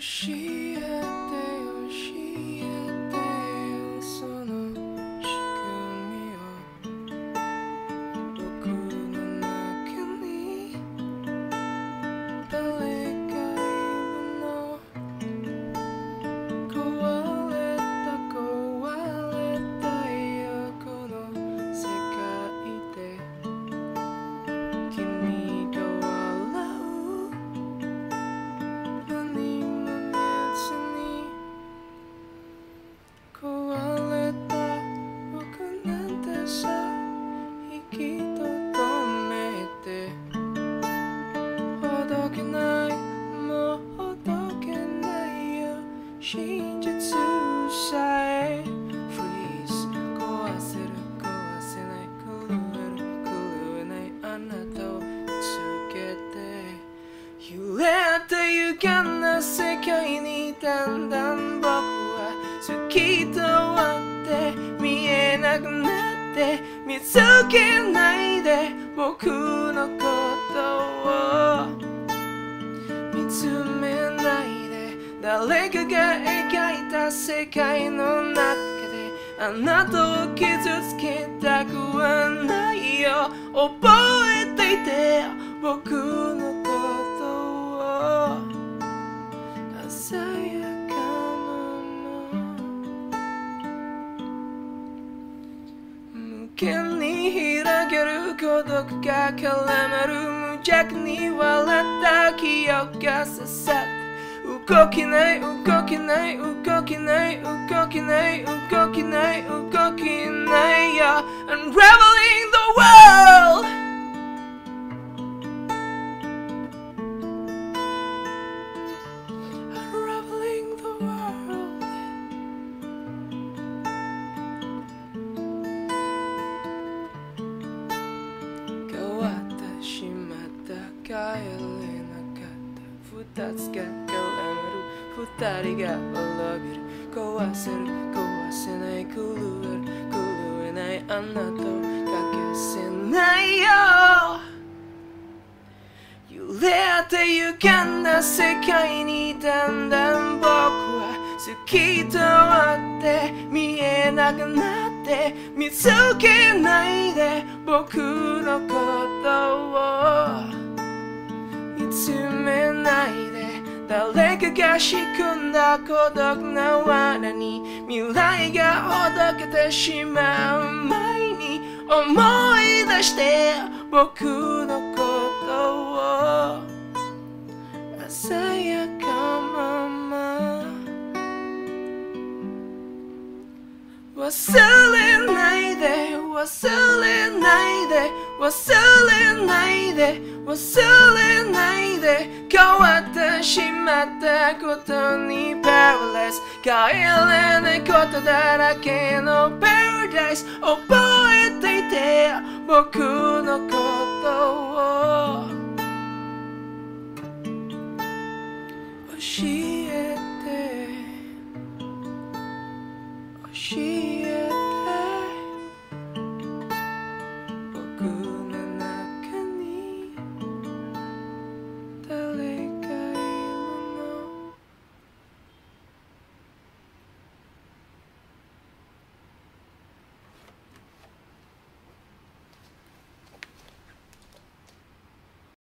えてよその仕組みを僕の中に誰かいるの壊れたよこの世界で君が笑う何も見えずに壊れた僕なんてさ息とどめてほどけないもうほどけないよ真実さえ Freeze 壊せる壊せない狂える狂えないあなたをつけて揺れてゆかな世界にだんだん僕は好きとわって見えなくなって見つけないで僕のことを見つめないで誰かが描いた世界の中であなたを傷つけたくはないよ覚えていてよ僕のことを鮮やかな無限に開ける孤独が絡まる無邪気に笑った記憶が刺さって動きない動きない動きない動きない動きない動きないよ Unraveling the world Unraveling the world 変わってしまった帰れなかった二つが絡まる二人が滅びる壊せる壊せない狂える狂えないあなたをかけせないよ揺れてゆかな世界にだんだん僕は好きとわって見えなくなって見つけないで僕のことを見つめないで誰かが仕組んだ孤独な罠に未来がほどけてしまう前に思い出して僕のことを鮮やかまま忘れないで忘れないで忘れないで忘れないで変わってしまったことにパラダイス帰れないことだらけのパラダイス覚えていて僕のこと